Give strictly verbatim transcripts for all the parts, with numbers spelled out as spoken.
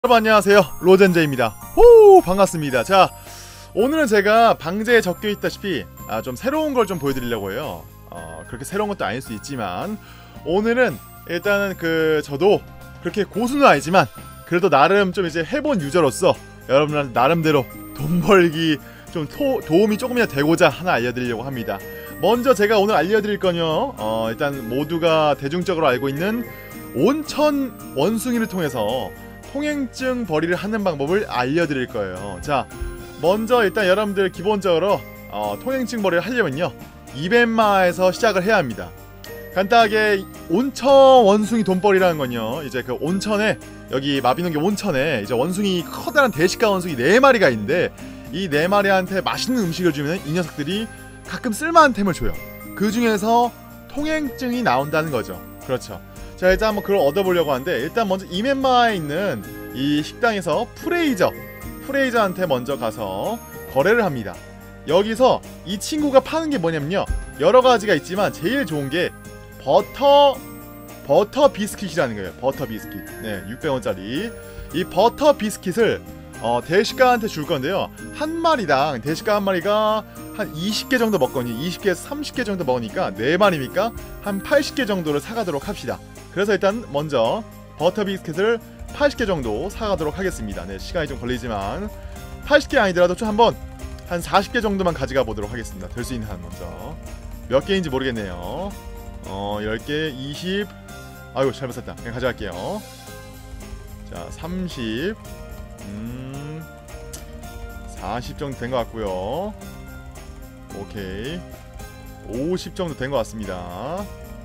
여러분 안녕하세요, 로젠제입니다. 호 반갑습니다. 자, 오늘은 제가 방제에 적혀있다시피 아, 좀 새로운 걸 좀 보여드리려고 해요. 어, 그렇게 새로운 것도 아닐 수 있지만 오늘은 일단은 그 저도 그렇게 고수는 아니지만 그래도 나름 좀 이제 해본 유저로서 여러분한테 나름대로 돈 벌기 좀 토, 도움이 조금이나 되고자 하나 알려드리려고 합니다. 먼저 제가 오늘 알려드릴 건요, 어, 일단 모두가 대중적으로 알고 있는 온천 원숭이를 통해서 통행증 벌이를 하는 방법을 알려드릴 거예요. 자, 먼저 일단 여러분들 기본적으로 어, 통행증 벌이를 하려면요 이벤마에서 시작을 해야 합니다. 간단하게 온천 원숭이 돈벌이라는 건요, 이제 그 온천에, 여기 마비노기 온천에 이제 원숭이, 커다란 대식가 원숭이 네 마리가 있는데 이 네 마리한테 맛있는 음식을 주면 이 녀석들이 가끔 쓸만한 템을 줘요. 그 중에서 통행증이 나온다는 거죠. 그렇죠. 자, 일단 한번 그걸 얻어보려고 하는데, 일단 먼저 이멘마에 있는 이 식당에서 프레이저 프레이저한테 먼저 가서 거래를 합니다. 여기서 이 친구가 파는 게 뭐냐면요, 여러가지가 있지만 제일 좋은게 버터 버터 비스킷이라는 거예요. 버터 비스킷. 네, 육백 원짜리 이 버터 비스킷을 어, 대식가한테 줄 건데요, 한 마리당 대식가 한 마리가 한 이십 개 정도 먹거니 이십 개에서 삼십 개 정도 먹으니까 네 마리니까 한 팔십 개 정도를 사가도록 합시다. 그래서 일단 먼저 버터 비스킷을 팔십 개 정도 사가도록 하겠습니다. 네, 시간이 좀 걸리지만 팔십 개 아니더라도 좀 한번 한 사십 개 정도만 가져가 보도록 하겠습니다. 될 수 있는 한. 먼저 몇 개인지 모르겠네요. 어, 십 개, 이십. 아이고 잘못 샀다. 그냥 가져갈게요. 자, 삼십. 음, 사십 정도 된 것 같고요. 오케이, 오십 정도 된 것 같습니다.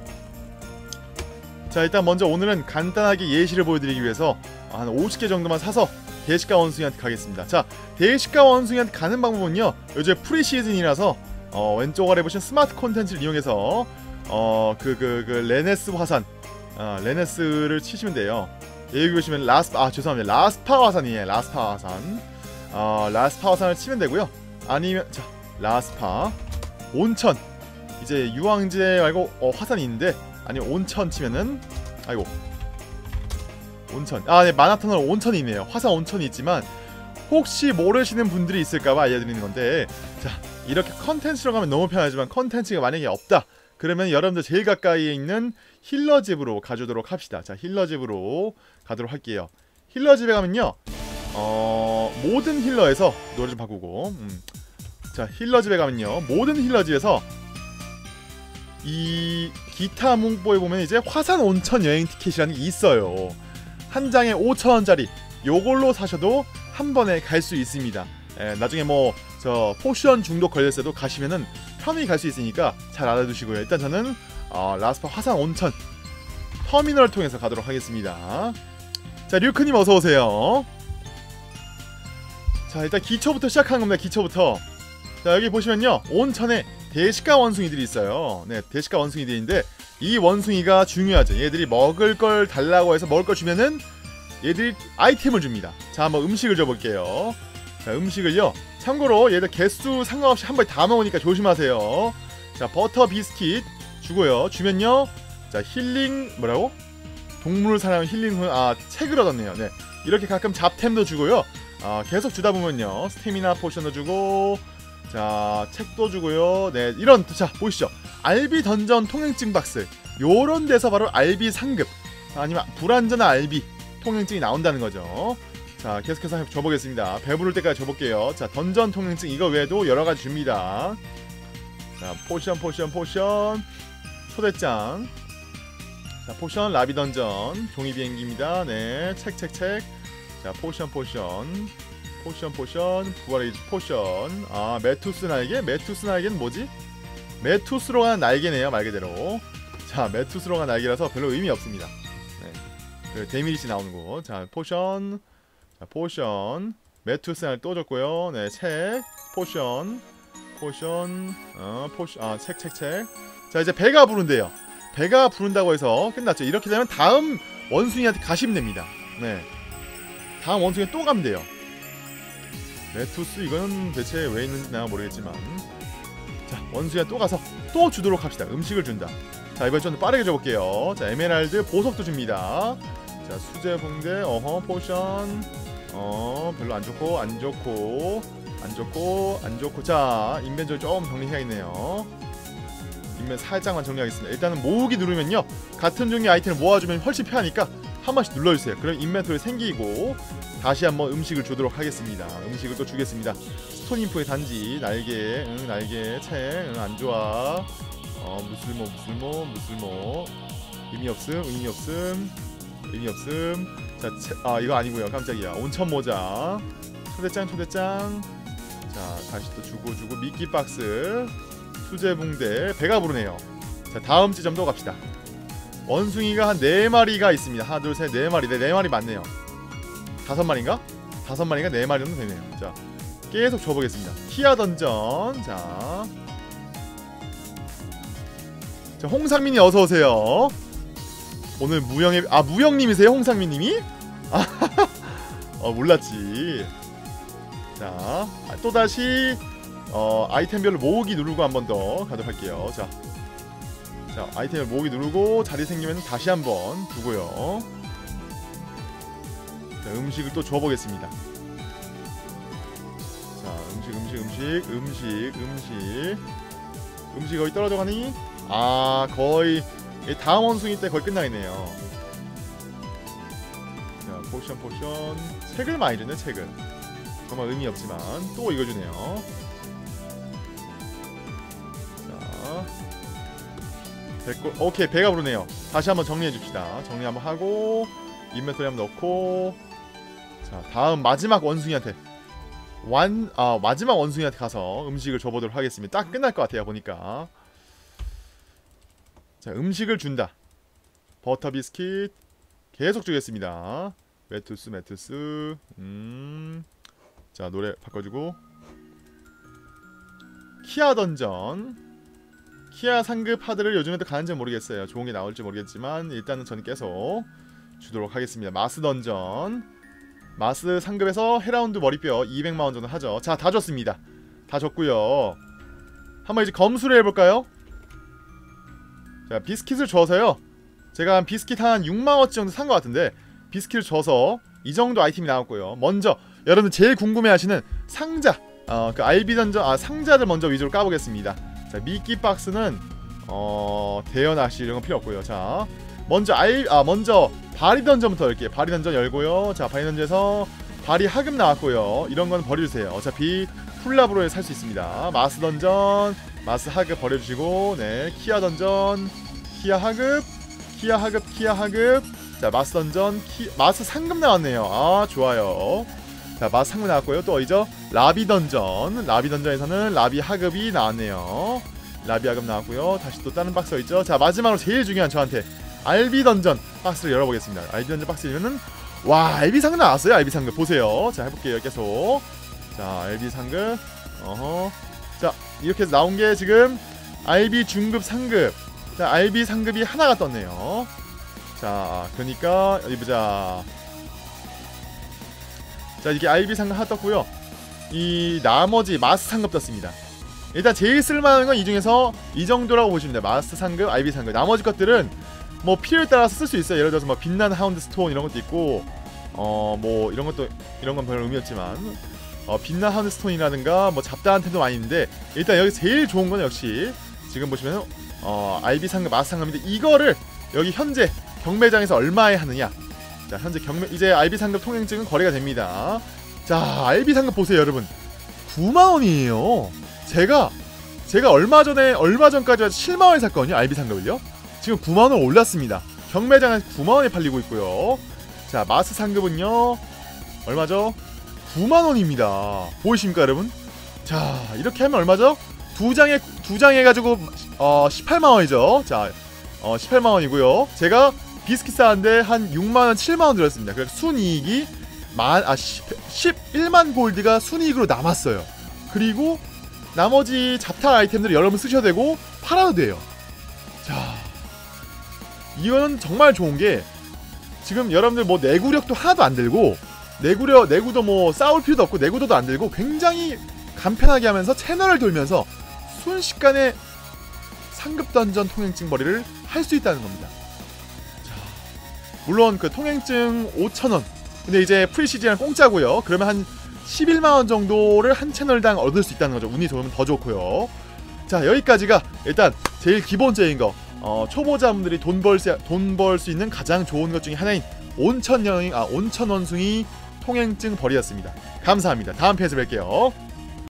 자, 일단 먼저 오늘은 간단하게 예시를 보여드리기 위해서 한 오십 개 정도만 사서 대식가 원숭이한테 가겠습니다. 자, 대식가 원숭이한테 가는 방법은요, 요즘 프리시즌이라서 어, 왼쪽 아래 보시면 스마트 콘텐츠를 이용해서 어, 그, 그, 그 레네스 화산, 어, 레네스를 치시면 돼요. 여기 보시면 라스파, 아 죄송합니다, 라스파 화산이에요. 라스파 화산. 어, 라스파 화산을 치면 되고요. 아니면 자, 라스파 온천, 이제 유황제 말고 어, 화산이 있는데, 아니 온천 치면은, 아이고 온천, 아 네, 마나토는 온천이 있네요. 화산 온천이 있지만 혹시 모르시는 분들이 있을까봐 알려드리는 건데, 자, 이렇게 컨텐츠로 가면 너무 편하지만 컨텐츠가 만약에 없다 그러면 여러분들 제일 가까이에 있는 힐러집으로 가주도록 합시다. 자, 힐러집으로 가도록 할게요. 힐러집에 가면요, 어, 모든 힐러에서 노래 좀 바꾸고, 음. 자, 힐러집에 가면요, 모든 힐러집에서 이 기타 문구에 보면 이제 화산 온천 여행 티켓이라는 게 있어요. 한 장에 오천 원짜리 요걸로 사셔도 한 번에 갈 수 있습니다. 에, 나중에 뭐 저 포션 중독 걸렸을 때도 가시면은 편히 갈 수 있으니까 잘 알아두시고요. 일단 저는 어, 라스파 화산 온천 터미널을 통해서 가도록 하겠습니다. 자, 류크님 어서오세요. 자, 일단 기초부터 시작하는 겁니다. 기초부터. 자, 여기 보시면요, 온천에 대식가 원숭이들이 있어요. 네, 대식가 원숭이들인데 이 원숭이가 중요하죠. 얘들이 먹을 걸 달라고 해서 먹을 걸 주면은 얘들이 아이템을 줍니다. 자, 한번 음식을 줘볼게요. 자, 음식을요, 참고로 얘들 개수 상관없이 한 번에 다 먹으니까 조심하세요. 자, 버터 비스킷 주고요. 주면요, 자, 힐링, 뭐라고? 동물 사람 힐링, 아, 책을 얻었네요. 네, 이렇게 가끔 잡템도 주고요. 아, 계속 주다 보면요, 스태미나 포션도 주고, 자, 책도 주고요. 네, 이런, 자, 보시죠. 알비 던전 통행증 박스, 요런 데서 바로 알비 상급, 아니면 불안전한 알비 통행증이 나온다는 거죠. 자, 계속해서 줘보겠습니다. 배부를 때까지 줘볼게요. 자, 던전 통행증 이거 외에도 여러가지 줍니다. 자, 포션 포션 포션 초대장. 자, 포션 라비 던전 종이 비행기입니다. 네, 책 책 책. 자, 포션 포션 포션 포션 부활의 포션. 아, 메투스 날개? 메투스 날개는 뭐지? 메투스로 가는 날개네요, 말 그대로. 자, 메투스로 가는 날개라서 별로 의미 없습니다. 네, 그 데미리시 나오는 거. 자, 포션. 자, 포션. 메투스 날 또 줬고요. 네, 책. 포션. 포션. 어, 포션. 아, 책, 책, 책. 자, 이제 배가 부른대요. 배가 부른다고 해서 끝났죠. 이렇게 되면 다음 원숭이한테 가시면 됩니다. 네, 다음 원숭이 또 가면 돼요. 메투스 이거는 대체 왜 있는지 내가 모르겠지만, 자, 원숭이가 또 가서 또 주도록 합시다. 음식을 준다. 자, 이번 좀 빠르게 줘볼게요. 자, 에메랄드 보석도 줍니다. 자, 수제 붕대, 어허, 포션. 어, 별로 안 좋고, 안 좋고, 안 좋고, 안 좋고. 자, 인벤토리 조금 정리해야겠네요. 인벤 살짝만 정리하겠습니다. 일단은 모으기 누르면요, 같은 종류의 아이템을 모아주면 훨씬 편하니까 한 번씩 눌러주세요. 그럼 인벤토리 생기고 다시 한번 음식을 주도록 하겠습니다. 음식을 또 주겠습니다. 스톤인프의 단지, 날개, 응, 날개, 책, 응, 안 좋아. 어, 무슬모, 무슬모, 무슬모. 의미 없음, 의미 없음, 의미 없음. 자, 채, 아 이거 아니고요. 깜짝이야. 온천 모자, 초대장, 초대장. 자, 다시 또 주고 주고 미끼 박스, 수제 붕대. 배가 부르네요. 자, 다음 지점도 갑시다. 원숭이가 한 네 마리가 있습니다. 하나, 둘, 셋, 네 마리. 네, 네 마리 맞네요. 다섯 마리인가? 다섯 마리가 네 마리 정도 되네요. 자, 계속 줘보겠습니다. 키아 던전. 자, 자, 홍상민이 어서 오세요. 오늘 무영의 아 무영님이세요, 홍상민님이? 아, 어 몰랐지. 자, 또 다시 어 아이템별로 모으기 누르고 한 번 더 가도록 할게요. 자, 자 아이템을 모으기 누르고 자리 생기면 다시 한 번 두고요. 자, 음식을 또 줘보겠습니다. 자, 음식, 음식, 음식, 음식, 음식, 음식 거의 떨어져 가니? 아, 거의 다음 원숭이 때 거의 끝나겠네요. 자, 포션, 포션. 책을 많이 주네, 책을. 정말 의미 없지만 또 이거 주네요. 자, 됐고, 오케이, 배가 부르네요. 다시 한번 정리해 줍시다. 정리 한번 하고 인벤토리 한번 넣고. 자, 다음 마지막 원숭이한테 완, 아, 마지막 원숭이한테 가서 음식을 줘보도록 하겠습니다. 딱 끝날 것 같아요, 보니까. 자, 음식을 준다. 버터 비스킷 계속 주겠습니다. 메투스, 메투스. 음. 자, 노래 바꿔주고. 키아 던전. 키아 상급 하드를 요즘에도 가는지 모르겠어요. 좋은 게 나올지 모르겠지만 일단은 저는 계속 주도록 하겠습니다. 마스 던전. 마스 상급에서 헤라운드 머리뼈 이백만 원 정도 하죠. 자, 다 줬습니다. 다 줬고요. 한번 이제 검수를 해볼까요? 자, 비스킷을 줘서요, 제가 한 비스킷 한 육만 원치 정도 산 것 같은데 비스킷을 줘서 이 정도 아이템이 나왔고요. 먼저 여러분 제일 궁금해하시는 상자, 어, 그 알비 던전, 아, 상자를 먼저 위주로 까보겠습니다. 자, 미끼 박스는 어, 대여 낚시 이런 건 필요 없고요. 자, 먼저 알, 아, 먼저 바리 던전부터 열게요. 바리 던전 열고요. 자, 바리 던전에서 바리 하급 나왔고요. 이런 건 버려주세요. 어차피 풀라브로에 살 수 있습니다. 마스 던전, 마스 하급 버려주시고, 네, 키아 던전, 키아 하급, 키아 하급, 키아 하급. 자, 마스 던전, 키, 마스 상급 나왔네요. 아, 좋아요. 자, 마스 상급 나왔고요. 또 어디죠? 라비 던전, 라비 던전에서는 라비 하급이 나왔네요. 라비 하급 나왔고요. 다시 또 다른 박스가 있죠. 자, 마지막으로 제일 중요한 저한테 알비 던전 박스를 열어보겠습니다. 알비 던전 박스 열면은, 와, 알비 상급 나왔어요. 알비 상급 보세요. 자, 해볼게요. 계속. 자, 알비 상급. 어허. 자, 이렇게 해서 나온 게 지금 알비 중급, 상급. 자, 알비 상급이 하나가 떴네요. 자, 그러니까 어디 보자. 자, 이게 알비 상급 하나 떴고요. 이 나머지 마스 상급 떴습니다. 일단 제일 쓸만한 건 이 중에서 이 정도라고 보시면 돼요. 마스 상급, 알비 상급. 나머지 것들은 뭐 필요에 따라서 쓸 수 있어요. 예를 들어서 뭐 빛나는 하운드 스톤 이런 것도 있고, 어 뭐 이런 것도, 이런 건 별 의미 없지만, 어 빛나는 하운드 스톤이라든가 뭐 잡다한 템도 많이 있는데, 일단 여기 제일 좋은 건 역시 지금 보시면 어 알비 상급, 마스 상급인데, 이거를 여기 현재 경매장에서 얼마에 하느냐. 자, 현재 경매, 이제 알비 상급 통행증은 거래가 됩니다. 자, 알비 상급 보세요, 여러분. 구만 원이에요. 제가 제가 얼마 전에, 얼마 전까지 칠만 원에 샀거든요, 알비 상급을요. 지금 구만 원 올랐습니다. 경매장에서 구만 원에 팔리고 있고요. 자, 마스 상급은요, 얼마죠? 구만 원입니다. 보이십니까, 여러분? 자, 이렇게 하면 얼마죠? 두 장에, 두 장 해가지고, 어, 십팔만 원이죠. 자, 어, 십팔만 원이고요. 제가 비스킷 사는데 한 육만 원, 칠만 원 들었습니다. 그래서 순이익이 만, 아, 십일만 골드가 순이익으로 남았어요. 그리고 나머지 잡타 아이템들을 여러분 쓰셔도 되고, 팔아도 돼요. 자, 이거는 정말 좋은 게, 지금 여러분들 뭐 내구력도 하나도 안 들고, 내구력, 내구도 뭐 싸울 필요도 없고, 내구도도 안 들고, 굉장히 간편하게 하면서 채널을 돌면서 순식간에 상급 던전 통행증 벌이를 할 수 있다는 겁니다. 자, 물론 그 통행증 오천 원, 근데 이제 프리시즌은 공짜고요. 그러면 한 십일만 원 정도를 한 채널당 얻을 수 있다는 거죠. 운이 좋으면 더 좋고요. 자, 여기까지가 일단 제일 기본적인 거, 어, 초보자분들이 돈 벌 수 돈 벌 수 있는 가장 좋은 것 중에 하나인 온천 여행, 아 온천 원숭이 통행증 벌이였습니다. 감사합니다. 다음 편에서 뵐게요.